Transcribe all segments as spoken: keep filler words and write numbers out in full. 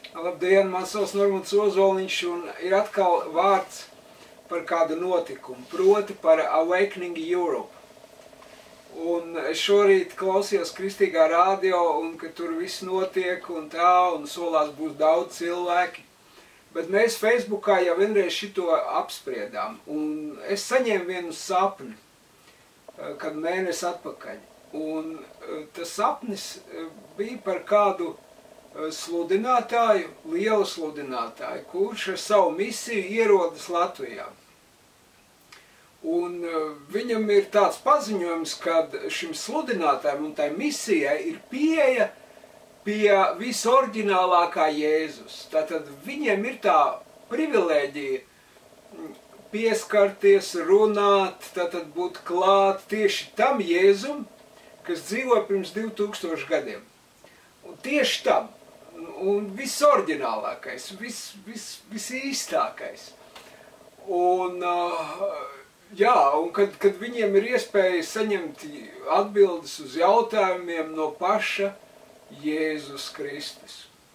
Labdien, man sauc Normunds Ozoliņš un ir atkal vārds par kādu notikumu, proti par Awakening Europe. Un es šorīt klausījos Kristīgā radio un ka tur viss notiek un tā, un solās būs daudz cilvēki. Bet mēs Facebookā jau vienreiz šito apspriedām, un es saņēmu vienu sapni, kad mēnesi atpakaļ. Un tas sapnis bija par kādu sludinātāju, lielu sludinātāju, kurš ar savu misiju ierodas Latvijā. Un viņam ir tāds paziņojums, ka šim sludinātājam un tai misijai ir pieeja pie visoriģinālākā Jēzus. Tātad viņiem ir tā privilēģija pieskarties, runāt, tātad būt klāt tieši tam Jēzum, kas dzīvoja pirms divi tūkstoši gadiem. Un tieši tam. Un visoriģinālākais, vis, vis, visīstākais. Un, jā, un kad, kad viņiem ir iespēja saņemt atbildes uz jautājumiem no paša Jēzus Kristus.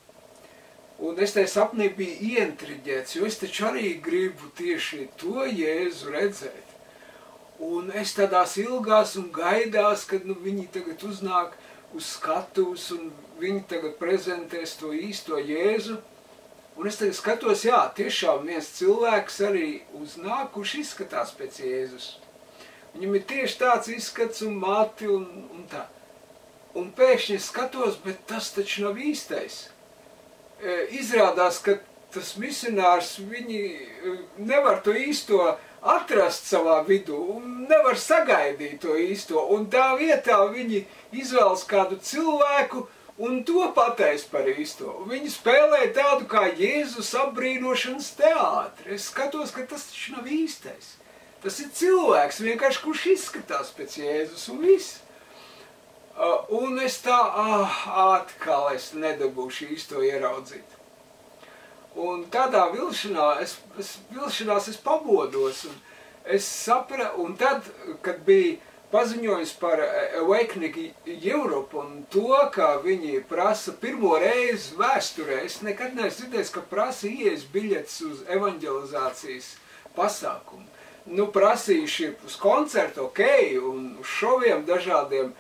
Un es tajā sapnī biju ientriģēts, jo es taču arī gribu tieši to Jēzu redzēt. Un es tādās ilgās un gaidās, kad nu, viņi tagad uznāk uz skatuves un viņi tagad prezentēs to īsto Jēzu. Un es tagad skatos, jā, tiešām viens cilvēks arī uznāk, kurš izskatās pēc Jēzus. Viņam ir tieši tāds izskats un mati un, un tā. Un pēkšņi es skatos, bet tas taču nav īstais. E, izrādās, ka tas misionārs, viņi nevar to īsto atrast savā vidū un nevar sagaidīt to īsto. Un tā vietā viņi izvēlas kādu cilvēku un to pateic par īsto. Viņi spēlē tādu kā Jēzus apbrīnošanas teātri. Es skatos, ka tas taču nav īstais. Tas ir cilvēks, vienkārši kurš izskatās pēc Jēzus un viss. Uh, un es tā, ah, atkal es nedabūšu īsto ieraudzīt. Un tādā vilšanā es, es, vilšanās es pamodos. Un es sapra, un tad, kad bija paziņojums par Awakening Europe un to, ka viņi prasa pirmo reizi vēsturē, es nekad neesmu dzirdējis, ka prasa ieejas biļetes uz evanģelizācijas pasākumu. Nu, prasījuši uz koncertu, ok, un uz šoviem dažādiem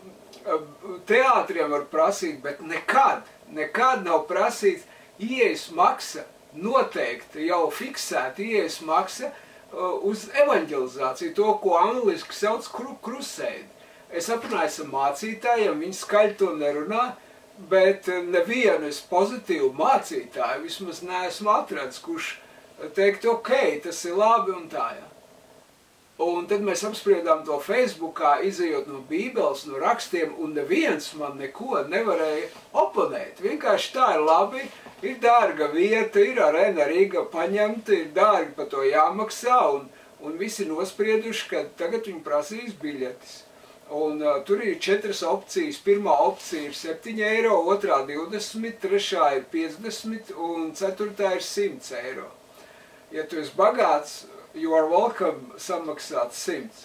teātriem var prasīt, bet nekad, nekad nav prasīts ieejas maksa, noteikti jau fiksēta ieejas maksa uz evanģelizāciju, to, ko angliski sauc crusade. Es aprunājos ar mācītājiem, viņi skaļi to nerunā, bet nevienu es pozitīvu mācītāju vismaz neesmu atradis, kurš teikt, ok, tas ir labi un tā, jā. Un tad mēs apspriedām to Facebookā, izejot no Bībeles, no rakstiem, un neviens man neko nevarēja oponēt. Vienkārši tā ir labi, ir dārga vieta, ir arēna Rīga paņemta, ir dārgi par to jāmaksā, un, un visi nosprieduši, ka tagad viņi prasīs biļetes. Un uh, tur ir četras opcijas. Pirmā opcija ir septiņi eiro, otrā divdesmit, trešā ir piecdesmit un ceturtā ir simts eiro. Ja tu esi bagāts, you are welcome samaksāt simts.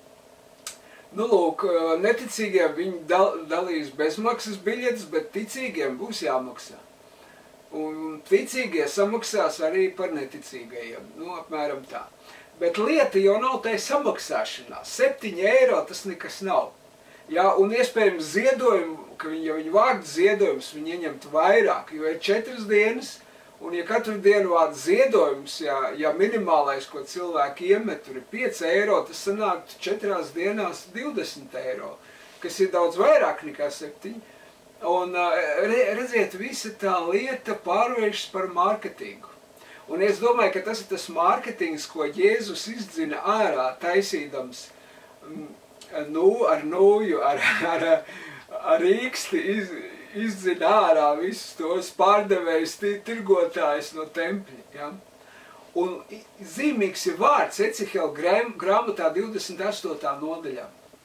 Nu, lūk, neticīgiem viņi dal, dalīs bezmaksas biļetes, bet ticīgiem būs jāmaksā. Un ticīgie samaksās arī par neticīgajiem, nu, apmēram tā. Bet lieta jau nav tai samaksāšanā. septiņi eiro tas nekas nav. Jā, un iespējams ziedojumu, ka viņi, ja viņi vākt ziedojumus, viņi ieņemt vairāk, jo ir četras dienas, un ja katru dienu vāc ziedojums, ja, ja minimālais, ko cilvēki iemet, tur ir pieci eiro, tas sanāktu četrās dienās divdesmit eiro, kas ir daudz vairāk nekā septiņi. Un redziet, visa tā lieta pārvēršas par mārketingu. Un es domāju, ka tas ir tas mārketings, ko Jēzus izdzina ārā, taisīdams nu, ar nūju, ar, ar, ar īksti iz, izdzina ārā visus tos pārdevējus, tirgotājus no tempļa. Ja? Un zīmīgs ir vārds Ecihela grāmatā divdesmit astotā nodaļā.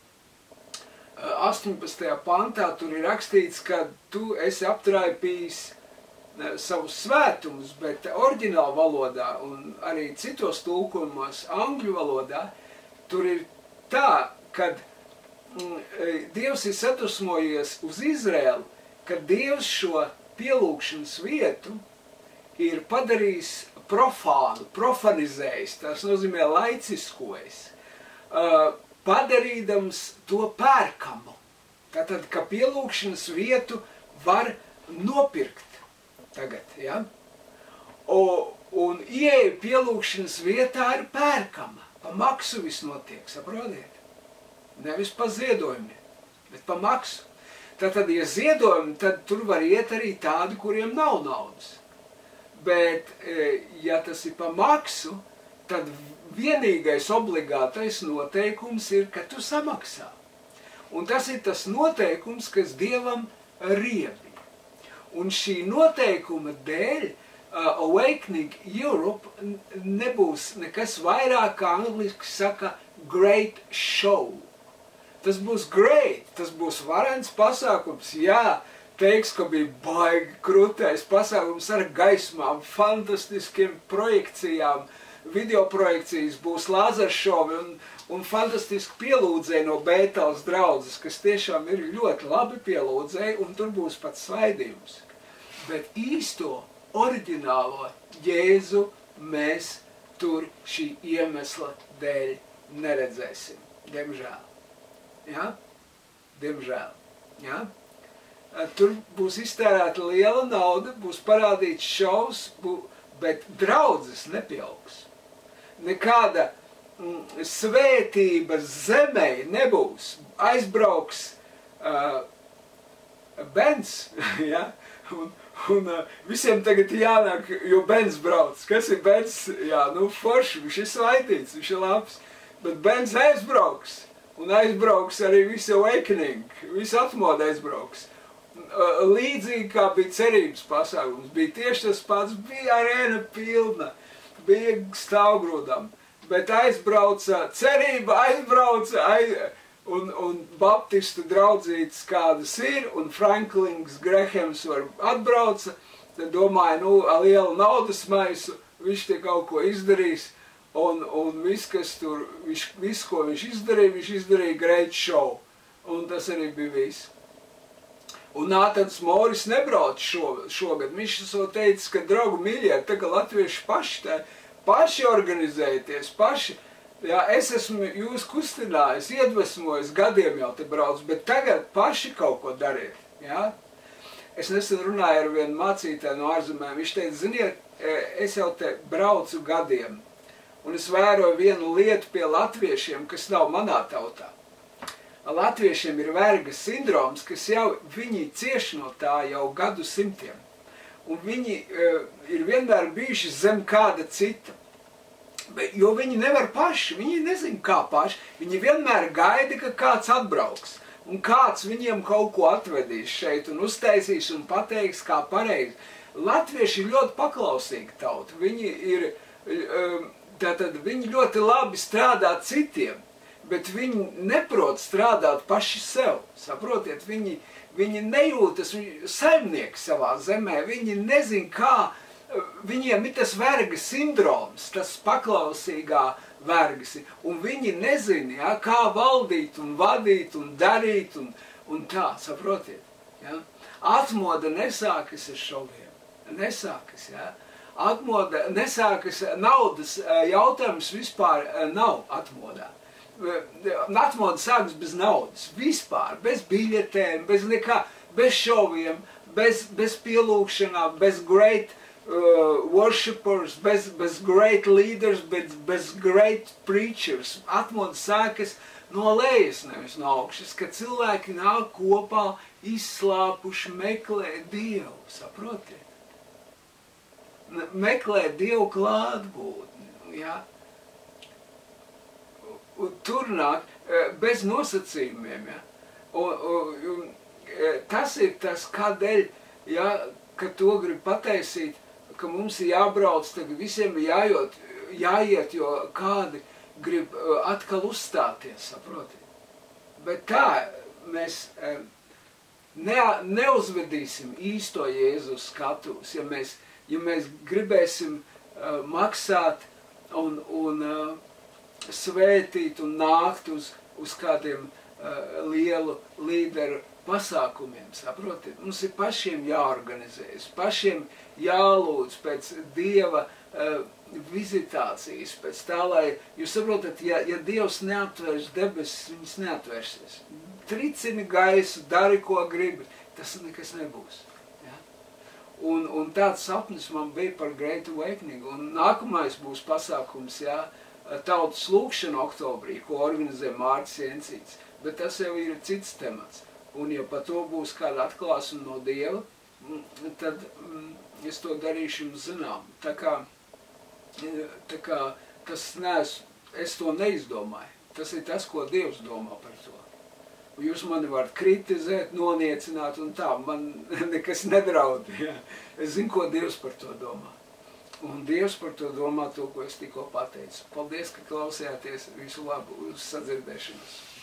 astoņpadsmitajā pantā tur ir rakstīts, ka tu esi aptraipījis savus svētumus, bet oriģināla valodā un arī citos tulkumos, angļu valodā, tur ir tā, kad mm, Dievs ir sadusmojies uz Izraēlu, ka Dievs šo pielūgšanas vietu ir padarījis profānu, profanizējis, tas nozīmē laiciskojis, uh, padarīdams to pērkamu. Tātad, ka pielūgšanas vietu var nopirkt tagad, ja? O, un ieeja pielūgšanas vietā ir pērkama, pa maksu viss notiek, saprotiet? Nevis pa ziedojumiem, bet pa maksu. Tātad, ja ziedojumi, tad tur var iet arī tādi, kuriem nav naudas. Bet, ja tas ir pa maksu, tad vienīgais obligātais noteikums ir, ka tu samaksā. Un tas ir tas noteikums, kas Dievam riebi. Un šī noteikuma dēļ uh, Awakening Europe nebūs nekas vairāk, kā angliski saka, great show. Tas būs great, tas būs varens pasākums, jā, teiks, ka bija baigi krūtais pasākums ar gaismām, fantastiskiem projekcijām, video projekcijas, būs lāzeršovi un, un fantastiski pielūdzēji no Bētels draudzes, kas tiešām ir ļoti labi pielūdzēji, un tur būs pat svaidījums. Bet īsto, oriģinālo Jēzu mēs tur šī iemesla dēļ neredzēsim, diemžēl. Ja? Diemžēl. Ja? Tur būs iztērēta liela nauda, būs parādīts šovs, bū, bet draudzes nepieaugs. Nekāda mm, svētība zemē nebūs. Aizbrauks uh, Bens, ja? un, un uh, visiem tagad jānāk, jo Bens brauc. Kas ir Bens? Jā, nu forši, viņš ir svaitīts, viņš ir labs, bet Bens aizbrauks. Un aizbrauks arī visu Awakening, visu atmodu aizbrauks. Līdzīgi kā bija cerības pasākums, bija tieši tas pats, bija arēna pilna, bija stāvgrūdam, bet aizbrauca cerība, aizbrauca, aiz, un, un baptistu draudzītes kādas ir, un Franklins Grahams var atbrauca, tad domāja, nu, lielu naudas maisu, viņš te kaut ko izdarīs, un, un viss, kas tur, viņš, viss, ko viņš izdarīja, viņš izdarīja great show, un tas arī bija viss. Un Nātans Moris nebrauc šo, šogad. Viņš to teica, ka, draugu mīļie, tagad latvieši paši, tā, paši organizēties, paši. Jā, es esmu jūs kustinājis, iedvesmojis, gadiem jau te brauc, bet tagad paši kaut ko dariet. Jā? Es nesen runāju ar vienu mācītāju no ārzemēm. Viņš teica, ziniet, es jau te braucu gadiem, un es vēroju vienu lietu pie latviešiem, kas nav manā tautā. Latviešiem ir vergas sindroms, kas jau viņi cieš no tā jau gadu simtiem. Un viņi uh, ir vienmēr bijuši zem kāda cita. Bet, jo viņi nevar paši, viņi nezin kā paši. Viņi vienmēr gaida, ka kāds atbrauks. Un kāds viņiem kaut ko atvedīs šeit un uztaisīs un pateiks, kā pareizi. Latvieši ir ļoti paklausīgi tauta. Viņi ir, uh, tātad viņi ļoti labi strādā citiem. Bet viņi neprot strādāt paši sev, saprotiet, viņi, viņi nejūtas saimnieki savā zemē, viņi nezin kā, viņiem ir tas vergas sindroms, tas paklausīgā vergas, un viņi nezin, ja, kā valdīt un vadīt un darīt un, un tā, saprotiet. Ja? Atmoda nesākas ar šoviem, nesākas, ja. Atmoda nesākas, naudas jautājums vispār nav atmodā. Atmoda sākas bez naudas, vispār, bez biļetēm, bez nekā, bez šoviem, bez, bez pielūgšanām, bez great uh, worshipers, bez, bez great leaders, bez, bez great preachers. Atmoda sākas no lejas, nevis no augšas, kad cilvēki nāk kopā, izslāpuši, meklē Dievu, saprotiet? Meklē Dievu klātbūtni, jā. Un tur nāk bez nosacījumiem, ja. Un, un, un, tas ir tas, kādēļ, ja, ka to grib pataisīt, ka mums ir jābrauc, tagad visiem ir jājot, jāiet, jo kādi grib atkal uzstāties, saprotiet. Bet tā mēs ne, neuzvedīsim īsto Jēzus skatuves, ja mēs, ja mēs gribēsim uh, maksāt un, un uh, svētīt un nākt uz, uz kādiem uh, lielu, līderu pasākumiem, saprotiet? Mums ir pašiem jāorganizējas, pašiem jālūdz pēc Dieva uh, vizitācijas, pēc tā, lai, jūs saprotat, ja, ja Dievs neatvērs debesis, viņas neatvērsies. Tricini gaisu, dari, ko gribi, tas nekas nebūs. Ja? Un, un tāds sapnis man bija par Great Awakening, un nākamais būs pasākums, ja, tautas lūkšana oktobrī, ko organizē Mārcis Jensīts, bet tas jau ir cits temats. Un ja par to būs kāda atklāsuma no Dieva, tad mm, es to darīšu jums zinām. Tā kā, tā kā tas neesmu, es to neizdomāju. Tas ir tas, ko Dievs domā par to. Jūs mani varat kritizēt, noniecināt un tā, man nekas nedraud. Ja? Es zinu, ko Dievs par to domā. Un Dievs par to domā to, ko es tikko pateicu. Paldies, ka klausījāties. Visu labu, uz sadzirdēšanos.